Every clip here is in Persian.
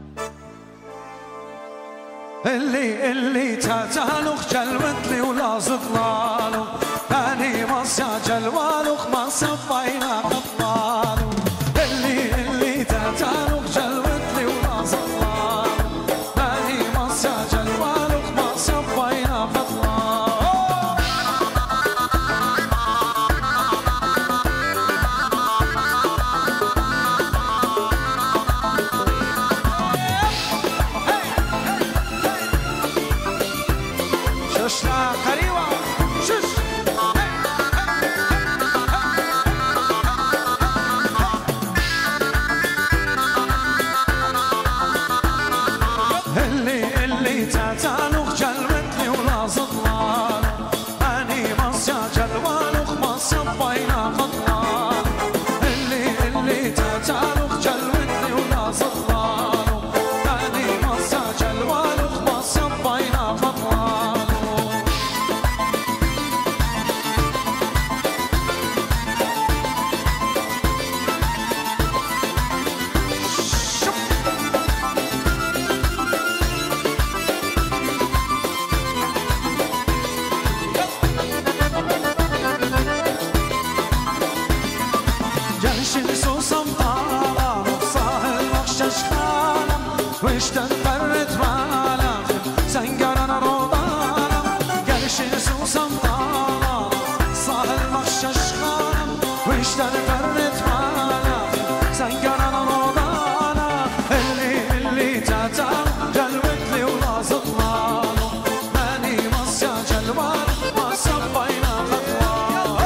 اللي تاتالوخ جلبت لي ولا زطلالو أني مصيا جلوالوخ ما صفينا قطلالو اللي تاتالوخ جلبت لي ولا زطلالو أني مصيا جلوالوخ ما صفينا قطلالو ششنا قريبا شش اللي تاتالوخ جلبتني ولا زطلال أني مصيا جلوالوخ ما صفينا خطلال اللي تاتالوخ جلبتني ولا زطلال أني مصيا جلوالوخ ما صفينا خطلال جلشن سوسم طالع مفصاهل مخشش خالم وشتن فرت مالم سنگران رودانم جلشن سوسم طالع صاهل مخشش خالم وشتن فرت مالم سنگران رودانم اللي تاتال جلوت لي ولا زطلالو ماني مصيا جلوال ما صفينا خطوال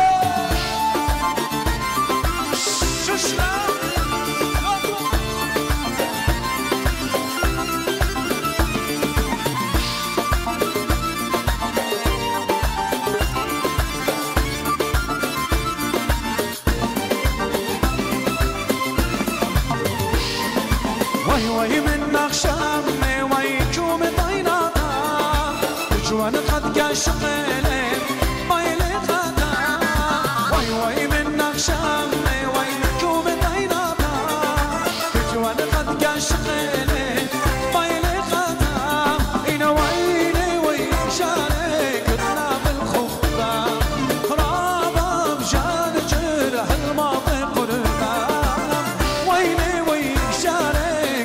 وي منك شامي ويكوم طيناتا وجوان قد قاشقلي بايلي خاتا وي منك شامي ويكوم طيناتا وجوان قد قاشقلي بايلي خاتا إنا ويلي ويشارك كنا بالخطة رابا بجان جرح الماضي قربا ويلي ويشارك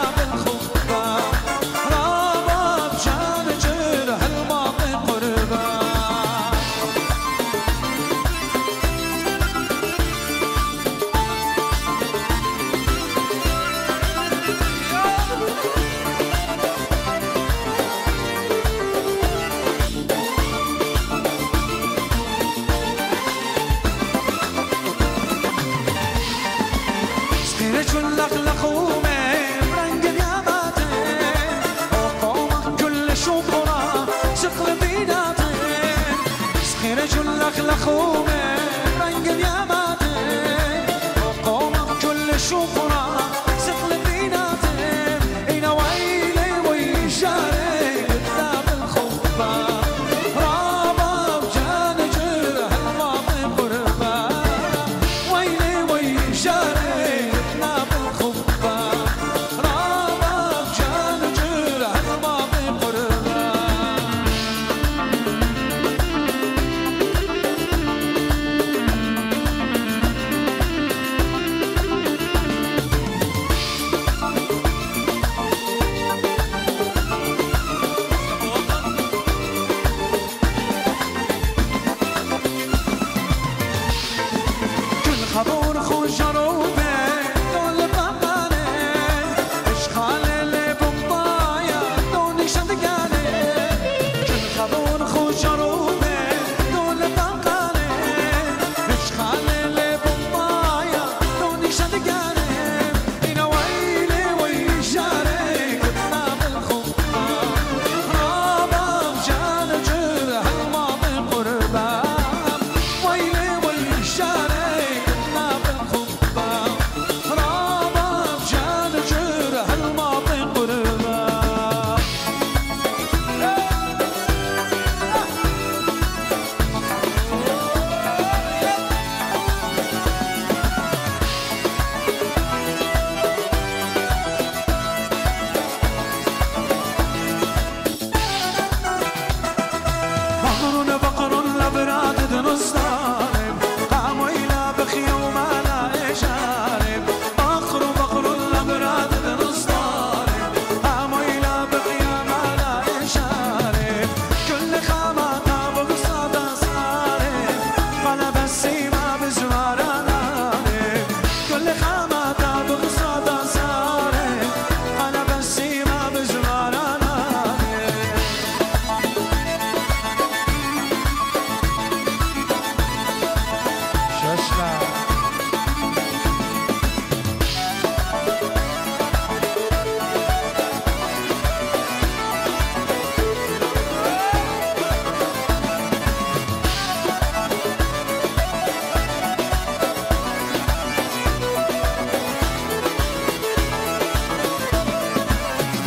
لخومه رنگ اليماتي وقومك كل شفرة سقل بيناتي إنا ويلي ويشارك كتاب الخطبة رابا بجان جرح الماضي قربة ويلي ويشارك كتاب الخطبة رابا بجان جرح الماضي قربة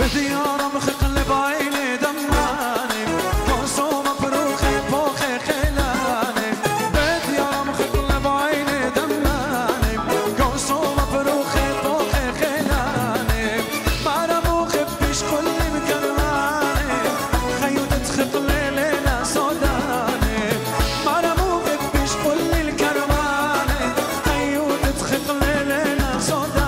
بديارم خقل بعيني دماني قصوم فروخي بوخي خلاني بديارم خقل بعيني دماني قصوم فروخي بوخي خلاني مرمو خبش كل مكرماني خيوت خقل ليلة صداني مرمو خبش كل الكرماني خيوت خقل ليلة صداني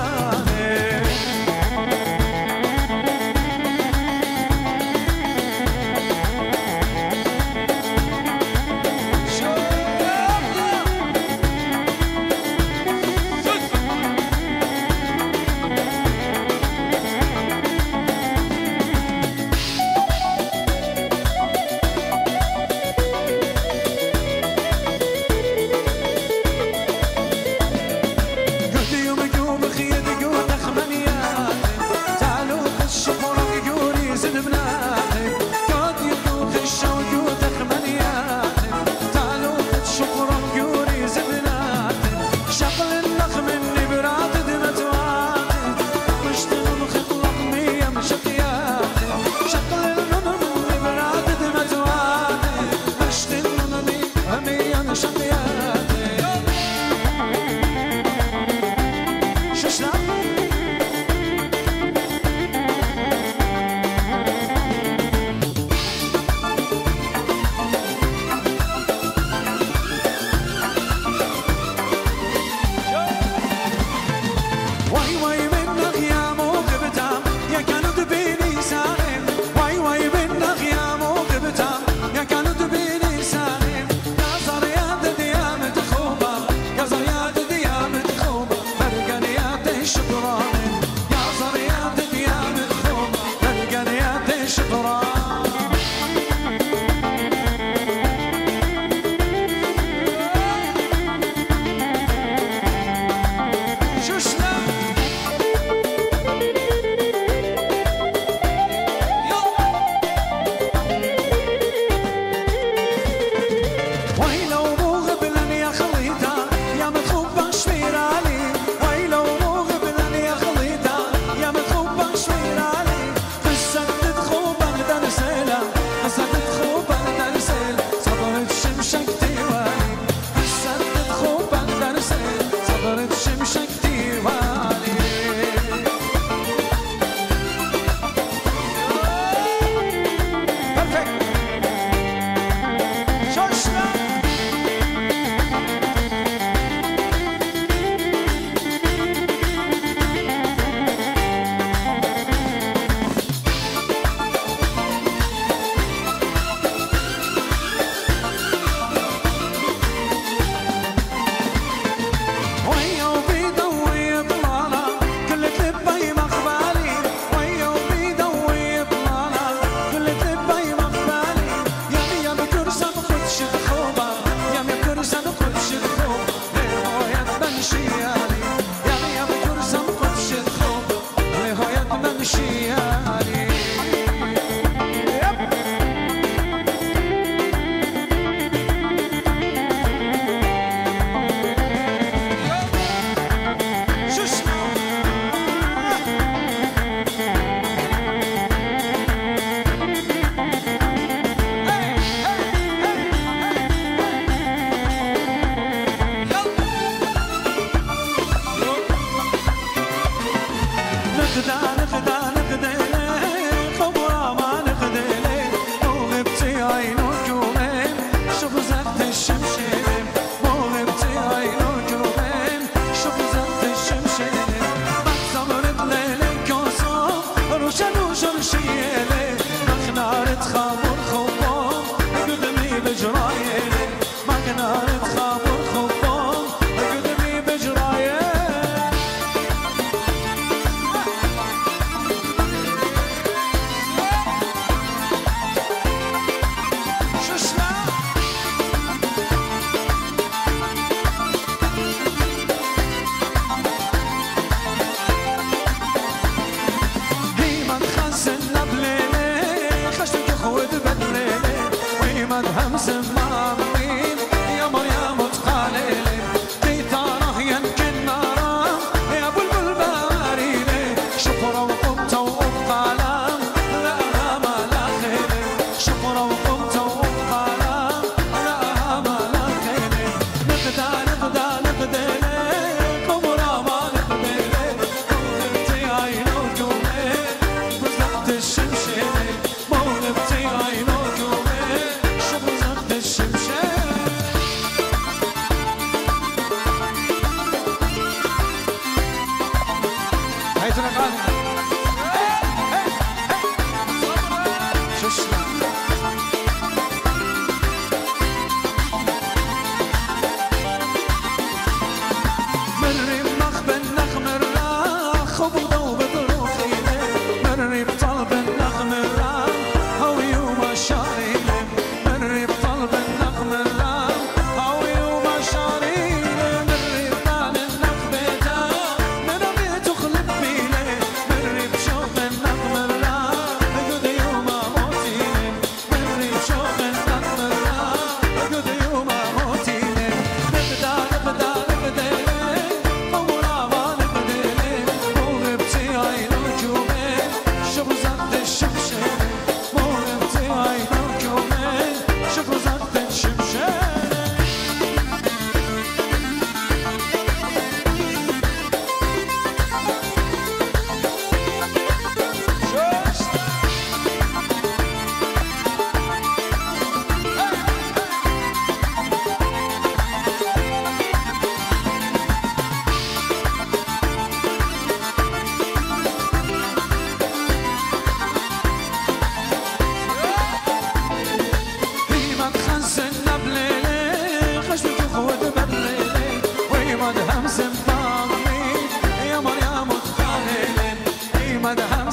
نقدا نقدا نقدا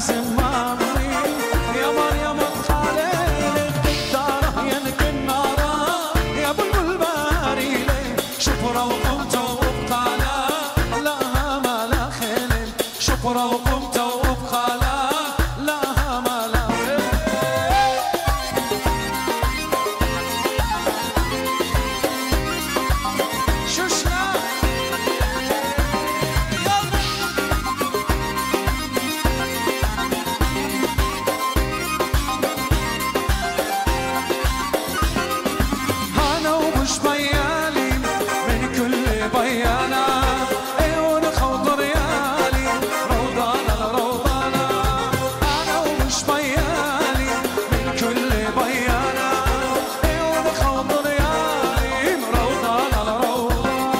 زمامي يا مريم خالي داره ينقل ناره يا بلبل باريلي شفرة وقمت وابقى لا ما لا خيل شفرة وقمت وابقى لا ما لا شوشنا مش بيالي من كل بيانا عيون خوض ريالي روضانا روضانا انا ومش بيالي من كل بيانا عيون خوض ريالي روضانا روضانا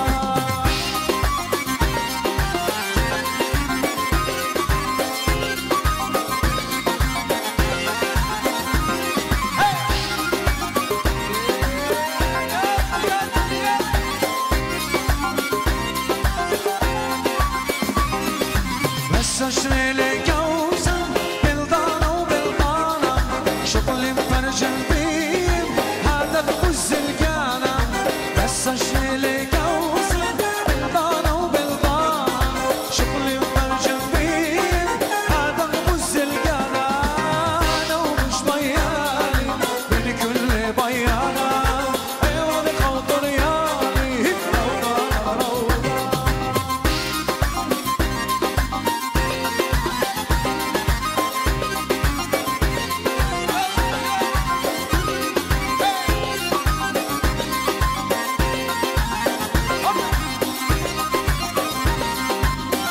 شريلي كوسم بلدانة وبلدانة شغلي مفرج البيم هذا الخز القانا بس شريلي كوسم بلدانة وبلدانة شغلي مفرج البيم هذا الخز القانا أنا ومش ضيالي من كل بيانا عيوني خوض ريالي روضانا روضانا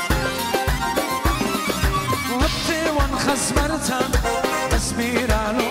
خزمرتها تسبير على